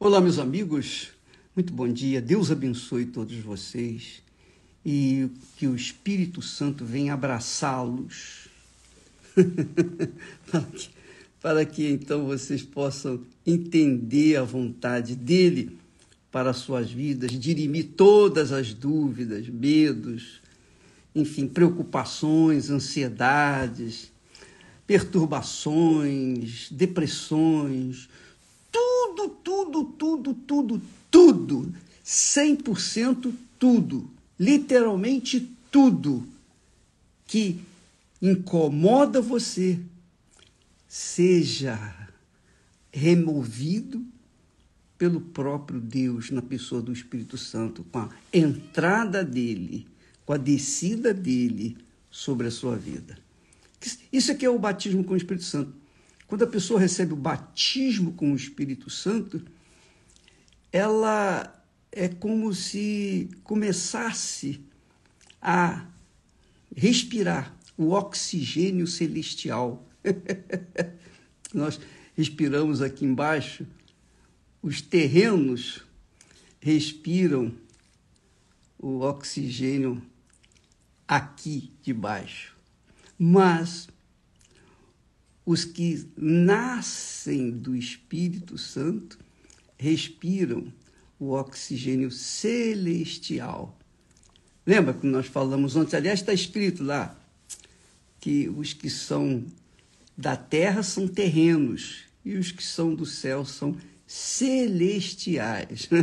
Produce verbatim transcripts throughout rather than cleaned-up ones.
Olá, meus amigos, muito bom dia. Deus abençoe todos vocês e que o Espírito Santo venha abraçá-los para, que, para que então vocês possam entender a vontade dele para as suas vidas, dirimir todas as dúvidas, medos, enfim, preocupações, ansiedades, perturbações, depressões, tudo, tudo, tudo, tudo, tudo, cem por cento tudo, literalmente tudo que incomoda você, seja removido pelo próprio Deus na pessoa do Espírito Santo, com a entrada dele, com a descida dele sobre a sua vida. Isso aqui é o batismo com o Espírito Santo. Quando a pessoa recebe o batismo com o Espírito Santo, ela é como se começasse a respirar o oxigênio celestial. Nós respiramos aqui embaixo, os terrenos respiram o oxigênio aqui de baixo. Mas os que nascem do Espírito Santo respiram o oxigênio celestial. Lembra que nós falamos ontem? Aliás, está escrito lá que os que são da terra são terrenos e os que são do céu são celestiais.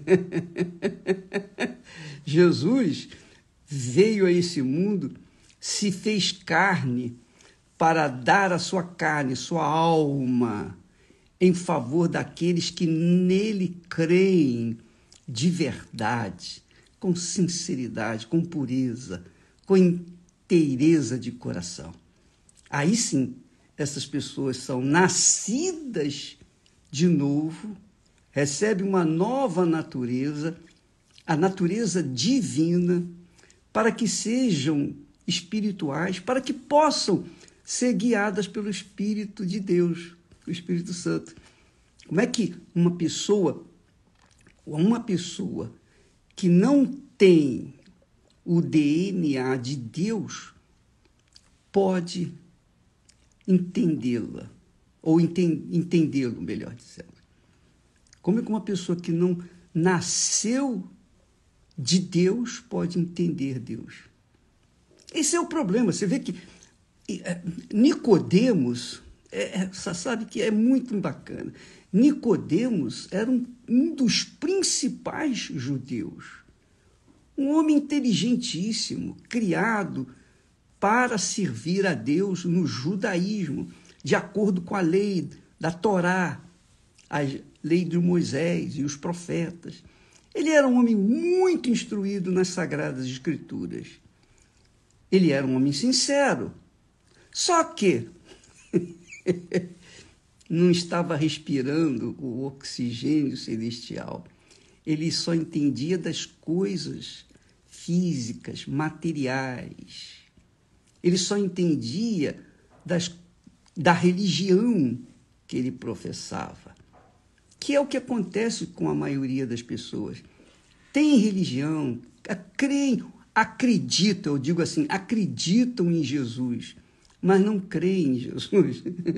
Jesus veio a esse mundo, se fez carne para dar a sua carne, sua alma, em favor daqueles que nele creem de verdade, com sinceridade, com pureza, com inteireza de coração. Aí sim, essas pessoas são nascidas de novo, recebem uma nova natureza, a natureza divina, para que sejam espirituais, para que possam ser guiadas pelo Espírito de Deus, o Espírito Santo. Como é que uma pessoa, uma pessoa que não tem o D N A de Deus pode entendê-la, ou enten- entendê-lo, melhor dizendo? Como é que uma pessoa que não nasceu de Deus pode entender Deus? Esse é o problema. Você vê que Nicodemos, é, sabe que é muito bacana. Nicodemos era um, um dos principais judeus, um homem inteligentíssimo, criado para servir a Deus no judaísmo, de acordo com a lei da Torá, a lei de Moisés e os profetas. Ele era um homem muito instruído nas Sagradas Escrituras. Ele era um homem sincero. Só que não estava respirando o oxigênio celestial. Ele só entendia das coisas físicas, materiais. Ele só entendia das, da religião que ele professava, que é o que acontece com a maioria das pessoas. Tem religião, creem, acreditam, eu digo assim, acreditam em Jesus, mas não creem em Jesus.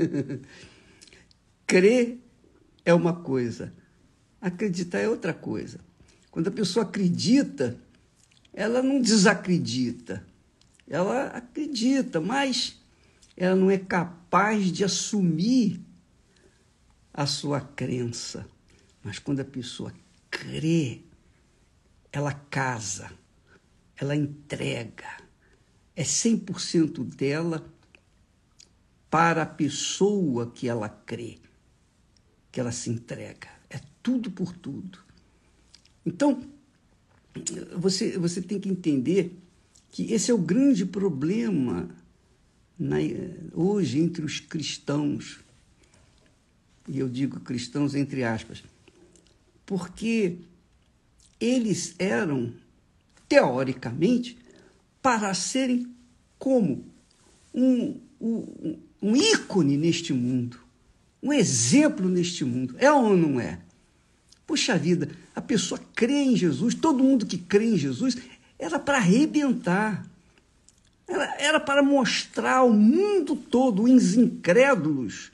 Crer é uma coisa, acreditar é outra coisa. Quando a pessoa acredita, ela não desacredita. Ela acredita, mas ela não é capaz de assumir a sua crença. Mas quando a pessoa crê, ela casa, ela entrega. É cem por cento dela para a pessoa que ela crê, que ela se entrega. É tudo por tudo. Então, você, você tem que entender que esse é o grande problema na, hoje entre os cristãos. E eu digo cristãos entre aspas, porque eles eram, teoricamente, para serem como um, um, um ícone neste mundo, um exemplo neste mundo. É ou não é? Puxa vida, a pessoa crê em Jesus, todo mundo que crê em Jesus, era para arrebentar. Era, era para mostrar ao mundo todo, os incrédulos,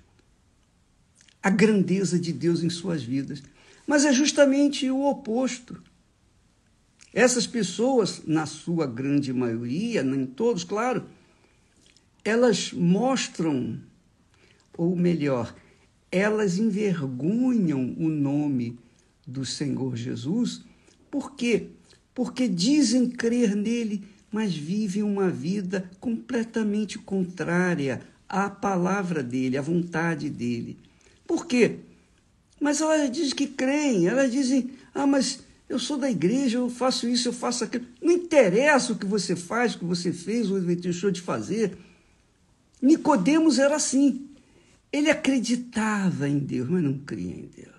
a grandeza de Deus em suas vidas. Mas é justamente o oposto. Essas pessoas, na sua grande maioria, nem todos, claro, elas mostram, ou melhor, elas envergonham o nome do Senhor Jesus. Por quê? Porque dizem crer nele, mas vivem uma vida completamente contrária à palavra dele, à vontade dele. Por quê? Mas elas dizem que creem, elas dizem, ah, mas eu sou da igreja, eu faço isso, eu faço aquilo. Não interessa o que você faz, o que você fez, ou deixou de fazer. Nicodemos era assim. Ele acreditava em Deus, mas não cria em Deus.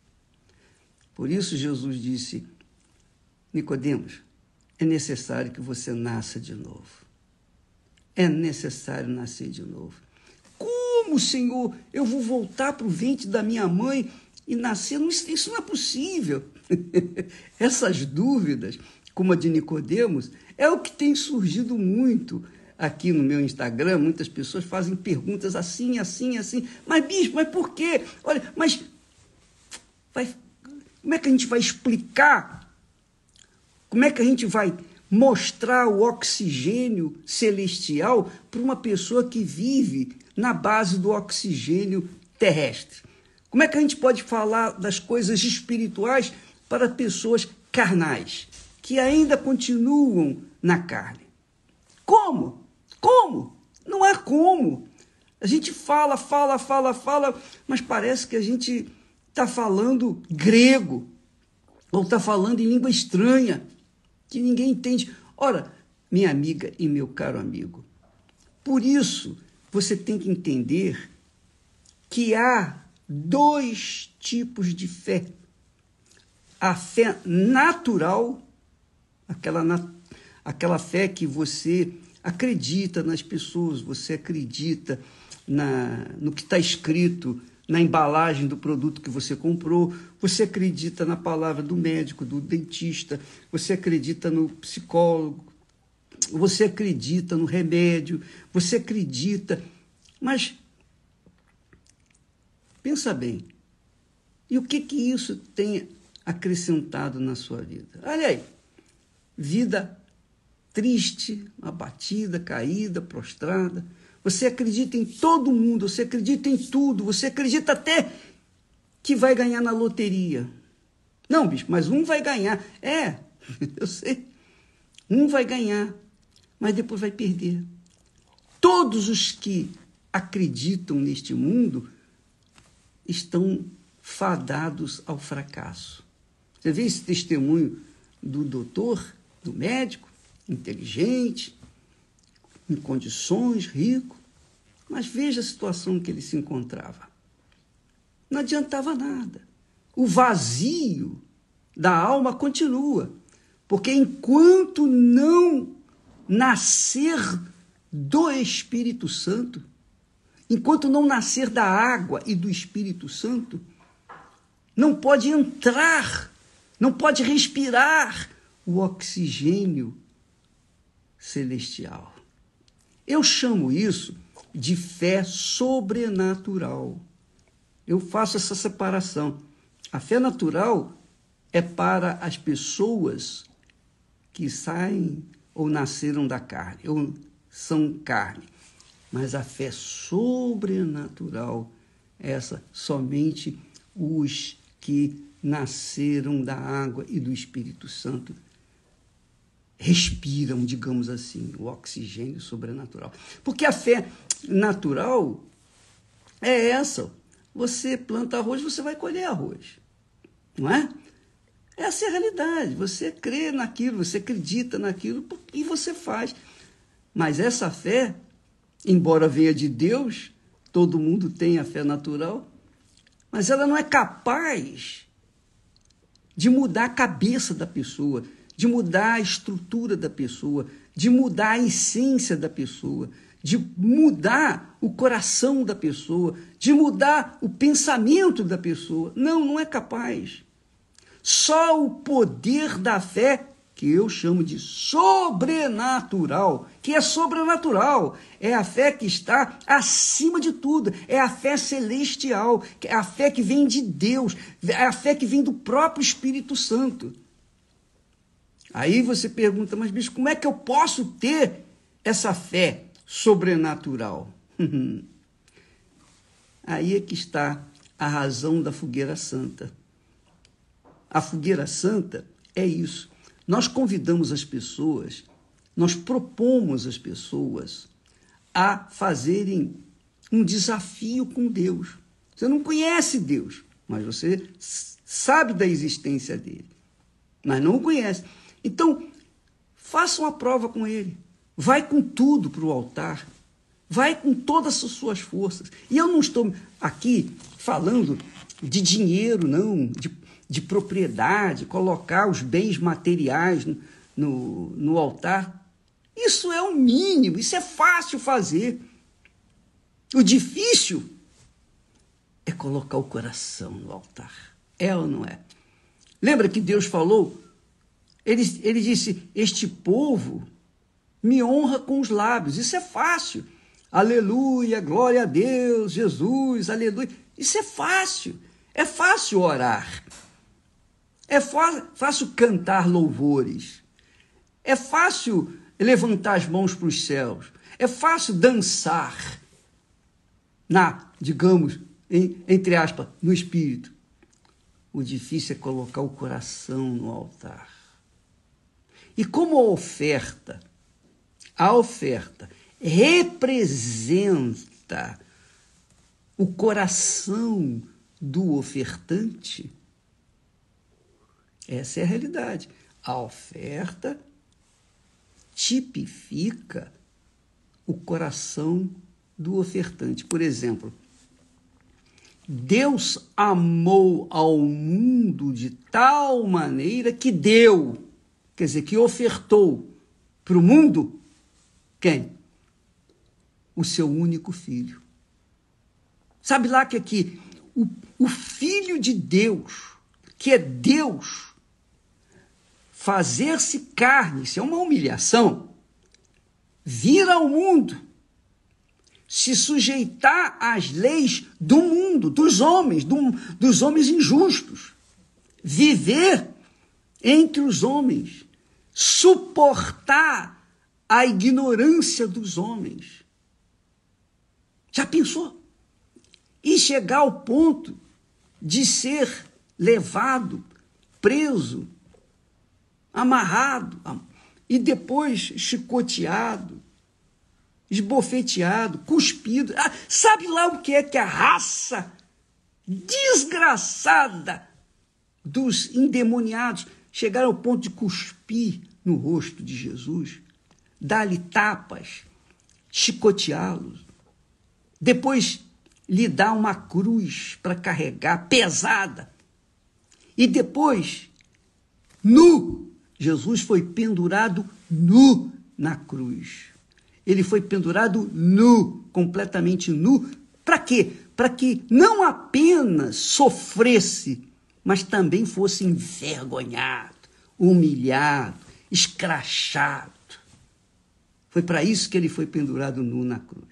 Por isso Jesus disse, Nicodemos, é necessário que você nasça de novo. É necessário nascer de novo. Como, Senhor, eu vou voltar para o ventre da minha mãe e nascer? Isso não é possível. Essas dúvidas, como a de Nicodemos, é o que tem surgido muito aqui no meu Instagram. Muitas pessoas fazem perguntas assim, assim, assim. Mas, bispo, mas por quê? Olha, mas vai, como é que a gente vai explicar? Como é que a gente vai mostrar o oxigênio celestial para uma pessoa que vive na base do oxigênio terrestre? Como é que a gente pode falar das coisas espirituais para pessoas carnais, que ainda continuam na carne? Como? Como? Não há como. A gente fala, fala, fala, fala, mas parece que a gente está falando grego, ou está falando em língua estranha, que ninguém entende. Ora, minha amiga e meu caro amigo, por isso você tem que entender que há dois tipos de fé. A fé natural, aquela, aquela fé que você acredita nas pessoas, você acredita na, no que está escrito na embalagem do produto que você comprou, você acredita na palavra do médico, do dentista, você acredita no psicólogo, você acredita no remédio, você acredita, mas pensa bem, e o que que isso tem acrescentado na sua vida? Olha aí, vida triste, abatida, caída, prostrada. Você acredita em todo mundo, você acredita em tudo, você acredita até que vai ganhar na loteria. Não, bicho, mas um vai ganhar. É, eu sei. Um vai ganhar, mas depois vai perder. Todos os que acreditam neste mundo estão fadados ao fracasso. Você vê esse testemunho do doutor, do médico, inteligente, em condições, rico, mas veja a situação que ele se encontrava. Não adiantava nada. O vazio da alma continua, porque enquanto não nascer do Espírito Santo, enquanto não nascer da água e do Espírito Santo, não pode entrar, não pode respirar o oxigênio celestial. Eu chamo isso de fé sobrenatural. Eu faço essa separação. A fé natural é para as pessoas que saem ou nasceram da carne, ou são carne. Mas a fé sobrenatural é essa, somente os que nasceram da água e do Espírito Santo respiram, digamos assim, o oxigênio sobrenatural. Porque a fé natural é essa. Você planta arroz, você vai colher arroz. Não é? Essa é a realidade. Você crê naquilo, você acredita naquilo e você faz. Mas essa fé, embora venha de Deus, todo mundo tem a fé natural, mas ela não é capaz de mudar a cabeça da pessoa, de mudar a estrutura da pessoa, de mudar a essência da pessoa, de mudar o coração da pessoa, de mudar o pensamento da pessoa. Não, não é capaz. Só o poder da fé, que eu chamo de sobrenatural, que é sobrenatural, é a fé que está acima de tudo, é a fé celestial, é a fé que vem de Deus, é a fé que vem do próprio Espírito Santo. Aí você pergunta, mas bicho, como é que eu posso ter essa fé sobrenatural? Aí é que está a razão da fogueira santa. A fogueira santa é isso. Nós convidamos as pessoas, nós propomos as pessoas a fazerem um desafio com Deus. Você não conhece Deus, mas você sabe da existência dele, mas não o conhece. Então, faça uma prova com ele. Vai com tudo para o altar. Vai com todas as suas forças. E eu não estou aqui falando de dinheiro, não, de, de propriedade, colocar os bens materiais no, no, no altar. Isso é o mínimo, isso é fácil fazer. O difícil é colocar o coração no altar. É ou não é? Lembra que Deus falou? Ele, ele disse, este povo me honra com os lábios. Isso é fácil. Aleluia, glória a Deus, Jesus, aleluia. Isso é fácil. É fácil orar. É fácil cantar louvores. É fácil levantar as mãos para os céus. É fácil dançar na, digamos, em, entre aspas, no espírito. O difícil é colocar o coração no altar. E como a oferta, a oferta representa o coração do ofertante, essa é a realidade. A oferta tipifica o coração do ofertante. Por exemplo, Deus amou ao mundo de tal maneira que deu, quer dizer, que ofertou para o mundo, quem? O seu único filho. Sabe lá que aqui, o, o Filho de Deus, que é Deus, fazer-se carne, isso é uma humilhação, vir ao mundo, se sujeitar às leis do mundo, dos homens, do, dos homens injustos, viver entre os homens, suportar a ignorância dos homens. Já pensou? E chegar ao ponto de ser levado, preso, amarrado e depois chicoteado, esbofeteado, cuspido. Ah, sabe lá o que é que a raça desgraçada dos endemoniados chegaram ao ponto de cuspir no rosto de Jesus, dar-lhe tapas, chicoteá-los, depois lhe dar uma cruz para carregar, pesada, e depois, nu, Jesus foi pendurado nu na cruz. Ele foi pendurado nu, completamente nu. Para quê? Para que não apenas sofresse, mas também fosse envergonhado, humilhado, escrachado. Foi para isso que ele foi pendurado nu na cruz.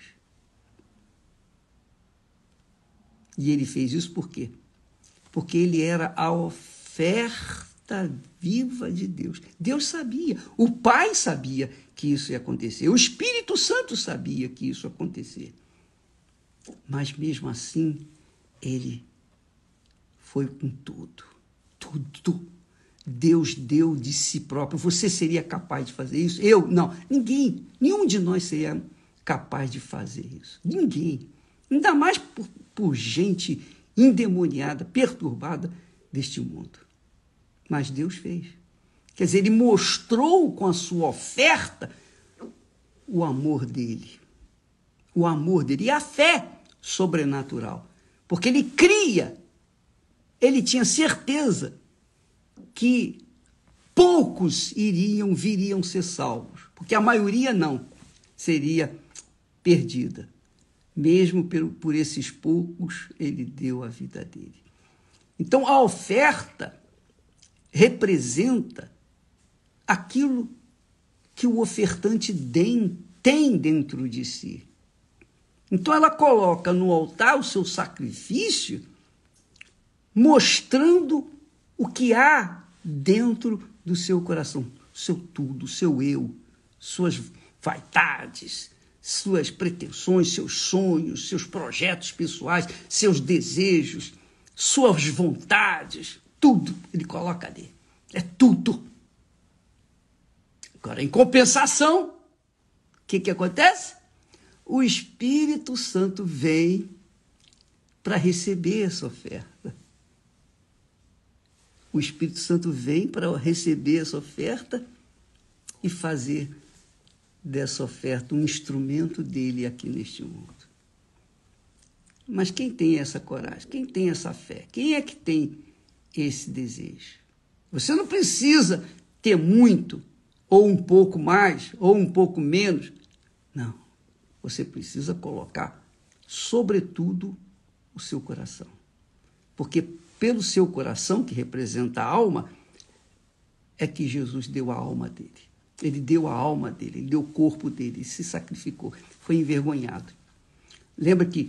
E ele fez isso por quê? Porque ele era a oferta viva de Deus. Deus sabia, o Pai sabia que isso ia acontecer, o Espírito Santo sabia que isso ia acontecer. Mas mesmo assim, ele foi com tudo, tudo. Deus deu de si próprio. Você seria capaz de fazer isso? Eu? Não. Ninguém, nenhum de nós seria capaz de fazer isso. Ninguém. Ainda mais por, por gente endemoniada, perturbada deste mundo. Mas Deus fez. Quer dizer, ele mostrou com a sua oferta o amor dele. O amor dele e a fé sobrenatural. Porque ele cria, ele tinha certeza que poucos iriam, viriam ser salvos. Porque a maioria não, seria perdida. Mesmo por, por esses poucos, ele deu a vida dele. Então, a oferta representa aquilo que o ofertante tem dentro de si. Então ela coloca no altar o seu sacrifício, mostrando o que há dentro do seu coração, seu tudo, seu eu, suas vaidades, suas pretensões, seus sonhos, seus projetos pessoais, seus desejos, suas vontades, tudo ele coloca ali. É tudo. Agora, em compensação, o que, que acontece? O Espírito Santo vem para receber essa oferta. O Espírito Santo vem para receber essa oferta e fazer dessa oferta um instrumento dele aqui neste mundo. Mas quem tem essa coragem? Quem tem essa fé? Quem é que tem esse desejo? Você não precisa ter muito, ou um pouco mais, ou um pouco menos. Não. Você precisa colocar, sobretudo, o seu coração. Porque pelo seu coração, que representa a alma, é que Jesus deu a alma dele. Ele deu a alma dele, ele deu o corpo dele, ele se sacrificou, foi envergonhado. Lembra que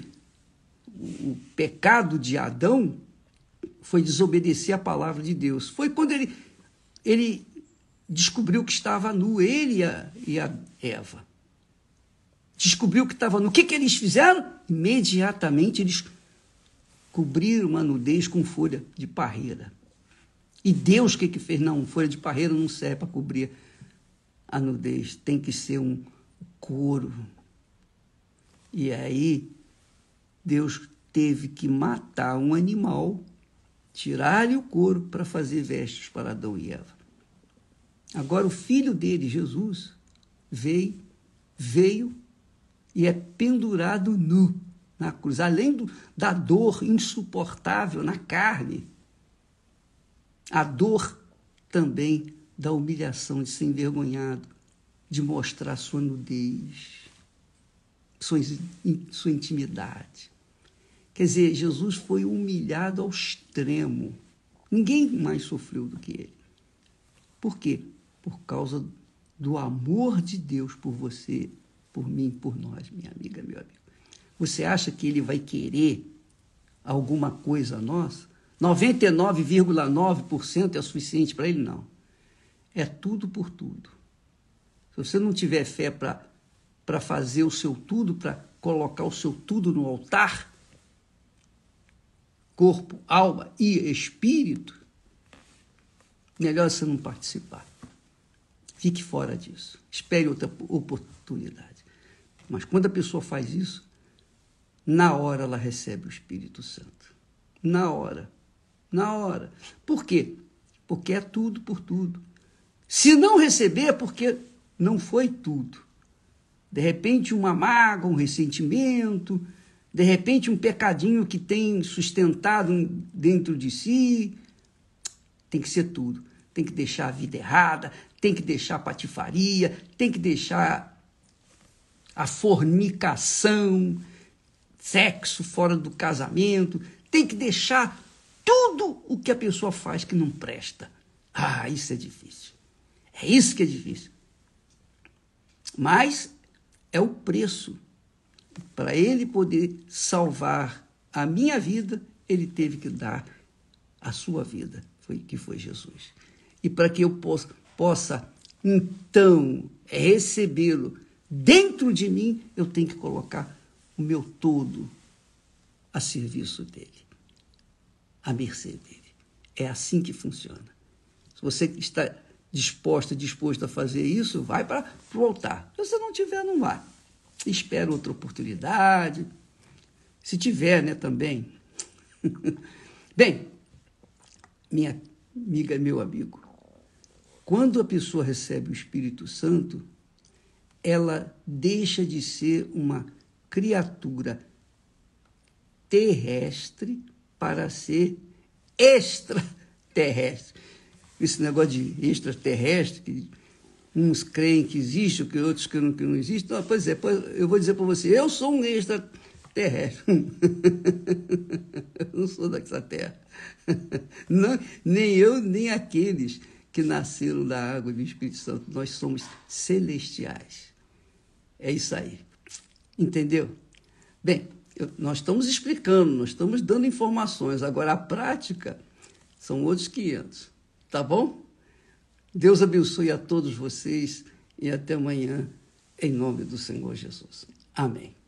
o pecado de Adão foi desobedecer a palavra de Deus. Foi quando ele, ele descobriu que estava nu, ele e a, e a Eva. Descobriu que estava nu. O que, que eles fizeram? Imediatamente eles cobriram uma nudez com folha de parreira. E Deus o que, que fez? Não, folha de parreira não serve para cobrir a nudez, tem que ser um couro. E aí Deus teve que matar um animal, tirar-lhe o couro para fazer vestes para Adão e Eva. Agora o filho dele, Jesus, veio, veio e é pendurado nu na cruz, além do, da dor insuportável na carne, a dor também da humilhação, de ser envergonhado, de mostrar sua nudez, sua, sua intimidade. Quer dizer, Jesus foi humilhado ao extremo. Ninguém mais sofreu do que ele. Por quê? Por causa do amor de Deus por você, por mim, por nós, minha amiga, meu amigo. Você acha que ele vai querer alguma coisa a nós? noventa e nove vírgula nove por cento é suficiente para ele? Não. É tudo por tudo. Se você não tiver fé para para fazer o seu tudo, para colocar o seu tudo no altar, corpo, alma e espírito, melhor você não participar. Fique fora disso. Espere outra oportunidade. Mas quando a pessoa faz isso, na hora ela recebe o Espírito Santo. Na hora. Na hora. Por quê? Porque é tudo por tudo. Se não receber, é porque não foi tudo. De repente, uma mágoa, um ressentimento, de repente, um pecadinho que tem sustentado dentro de si. Tem que ser tudo. Tem que deixar a vida errada, tem que deixar a patifaria, tem que deixar a fornicação, sexo fora do casamento, tem que deixar tudo o que a pessoa faz que não presta. Ah, isso é difícil. É isso que é difícil. Mas é o preço. Para ele poder salvar a minha vida, ele teve que dar a sua vida, foi, que foi Jesus. E para que eu possa, possa então, recebê-lo dentro de mim, eu tenho que colocar o meu todo a serviço dele, à mercê dele. É assim que funciona. Se você está disposta, disposto a fazer isso, vai para o altar. Se você não tiver, não vai. Espera outra oportunidade. Se tiver, né, também. Bem, minha amiga, meu amigo, quando a pessoa recebe o Espírito Santo, ela deixa de ser uma criatura terrestre para ser extraterrestre. Esse negócio de extraterrestre, que uns creem que existe, que outros creem que não existe. Não, pois é, pois eu vou dizer para você, eu sou um extraterrestre terrestre. Eu não sou dessa terra. Não, nem eu, nem aqueles que nasceram da água e do Espírito Santo. Nós somos celestiais. É isso aí. Entendeu? Bem, eu, nós estamos explicando, nós estamos dando informações. Agora, a prática são outros quinhentos. Tá bom? Deus abençoe a todos vocês e até amanhã, em nome do Senhor Jesus. Amém.